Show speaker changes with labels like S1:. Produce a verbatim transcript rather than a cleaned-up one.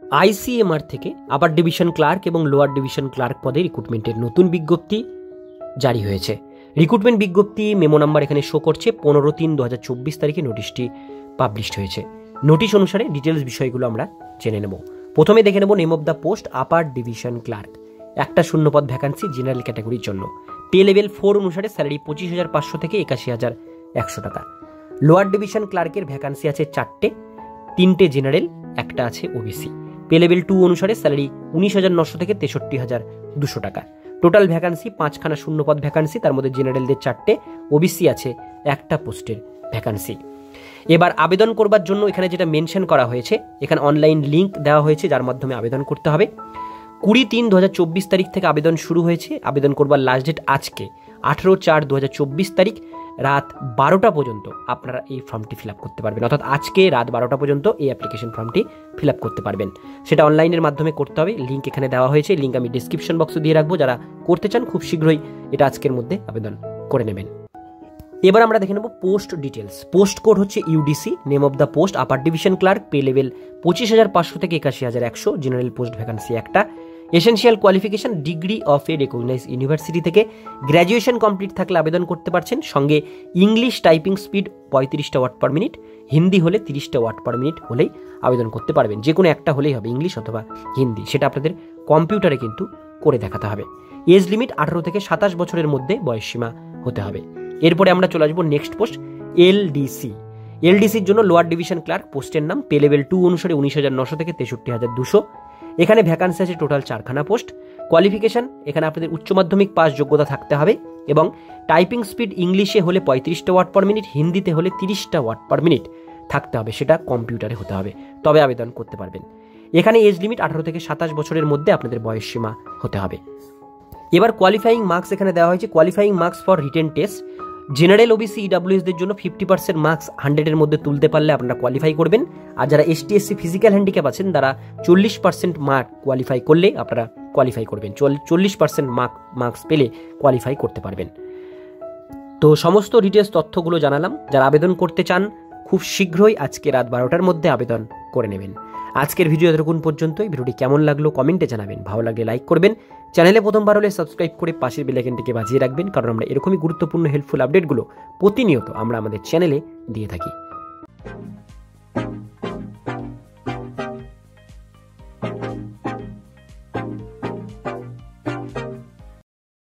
S1: ICMR থেকে upper division clerk এবং lower division clerk পদে রিক্রুটমেন্টের নতুন বিজ্ঞপ্তি জারি হয়েছে। রিক্রুটমেন্ট বিজ্ঞপ্তি মেমো নাম্বার এখানে শো করছে, পনেরো তিন দু হাজার চব্বিশ তারিখে নোটিশটি পাবলিশড হয়েছে। নোটিশ অনুসারে ডিটেলস বিষয়গুলো আমরা জেনে নেব। প্রথমে দেখে নেব name of the post upper division clerk, একটা শূন্যপদ ভ্যাকান্সি জেনারেল ক্যাটাগরির জন্য। পে লেভেল ফোর অনুসারে স্যালারি পঁচিশ হাজার পাঁচশো থেকে একাশি হাজার একশো টাকা। লোয়ার ডিভিশন ক্লার্কের ভ্যাকান্সি আছে চারটে, তিনটে জেনারেল, একটা আছে ওবিসি। পে লেভেল টু অনুসারে স্যালারি উনিশ হাজার নশো থেকে তেষট্টি হাজার দুশো টাকা। টোটাল ভ্যাকান্সি পাঁচখানা শূন্যপদ ভ্যাকান্সি, তার মধ্যে জেনারেলদের চারটে, ওবিসি আছে একটা পোস্টের ভ্যাকান্সি। এবার আবেদন করবার জন্য এখানে যেটা মেনশন করা হয়েছে, এখানে অনলাইন লিঙ্ক দেওয়া হয়েছে যার মাধ্যমে আবেদন করতে হবে। কুড়ি তিন দু হাজার চব্বিশ তারিখ থেকে আবেদন শুরু হয়েছে। আবেদন করবার লাস্ট ডেট আজকে আঠেরো চার দু হাজার চব্বিশ তারিখ রাত বারোটা পর্যন্ত আপনারা এই ফর্মটি ফিল আপ করতে পারবেন, অর্থাৎ আজকে রাত বারোটা পর্যন্ত এই অ্যাপ্লিকেশন ফর্মটি ফিল আপ করতে পারবেন। সেটা অনলাইনের মাধ্যমে করতে হবে। লিঙ্ক এখানে দেওয়া হয়েছে, লিঙ্ক আমি ডিসক্রিপশন বক্সে দিয়ে রাখবো। যারা করতে চান খুব শীঘ্রই এটা আজকের মধ্যে আবেদন করে নেবেন। এবার আমরা দেখে নেব পোস্ট ডিটেলস। পোস্ট কোড হচ্ছে UDC. Name of the post upper division clerk, pay level পঁচিশ হাজার পাঁচশো থেকে একাশি হাজার একশো, জেনারেল পোস্ট ভ্যাকান্সি একটা। Essential qualification degree of a recognise university থেকে গ্র্যাজুয়েশন কমপ্লিট থাকলে আবেদন করতে পারছেন। সঙ্গে ইংলিশ টাইপিং স্পিড পঁয়ত্রিশটা ওয়ার্ড পার মিনিট, হিন্দি হলে তিরিশটা ওয়ার্ড পার মিনিট হলেই আবেদন করতে পারবেন। যে কোনো একটা হলেই হবে, ইংলিশ অথবা হিন্দি, সেটা আপনাদের কম্পিউটারে কিন্তু করে দেখাতে হবে। এজ লিমিট আঠারো থেকে সাতাশ বছরের মধ্যে বয়সসীমা হতে হবে। এরপরে আমরা চলে আসবো নেক্সট পোস্ট এলডিসি। এলডিসির জন্য লোয়ার ডিভিশন ক্লার্ক, পোস্টের নাম পে লেভেল টু অনুসারে উনিশ হাজার নশো থেকে তেষট্টি হাজার দুশো। এখানে ভ্যাকান্সি আছে টোটাল চারখানা পোস্ট। কোয়ালিফিকেশন এখানে আপনাদের উচ্চ মাধ্যমিক পাস যোগ্যতা থাকতে হবে এবং টাইপিং স্পিড ইংলিশে হলে পঁয়ত্রিশটা ওয়ার্ড পার মিনিট, হিন্দিতে হলে তিরিশটা ওয়ার্ড পার মিনিট থাকতে হবে, সেটা কম্পিউটারে হতে হবে, তবে আবেদন করতে পারবেন। এখানে এজ লিমিট আঠারো থেকে সাতাশ বছরের মধ্যে আপনাদের বয়সসীমা হতে হবে। এবার কোয়ালিফাইং মার্কস এখানে দেওয়া হয়েছে। Qualifying marks for written test, general OBC ইডাব্লিউএসদের জন্য ফিফটি পার্সেন্ট মার্কস হান্ড্রেডের মধ্যে তুলতে পারলে আপনারা কোয়ালিফাই করবেন। আর যারা এসটি এসসি ফিজিক্যাল হ্যান্ডিক্যাপ আছেন তারা চল্লিশ পার্সেন্ট মার্ক কোয়ালিফাই করলে আপনারা কোয়ালিফাই করবেন, চল্লিশ পার্সেন্ট মার্ক মার্কস পেলে কোয়ালিফাই করতে পারবেন। তো সমস্ত ডিটেলস তথ্যগুলো জানালাম। যারা আবেদন করতে চান খুব শীঘ্রই আজকে রাত বারোটার মধ্যে আবেদন করে নেবেন। আজকের ভিডিও এতক্ষণ পর্যন্তই। ভিডিওটি কেমন লাগলো কমেন্টে জানাবেন, ভালো লাগলে লাইক করবেন, চ্যানেলে প্রথমবার হলে সাবস্ক্রাইব করে পাশের বেল আইকনটিকে বাজিয়ে রাখবেন, কারণ আমরা এরকমই গুরুত্বপূর্ণ হেল্পফুল আপডেটগুলো প্রতিনিয়ত আমরা আমাদের চ্যানেলে দিয়ে থাকি।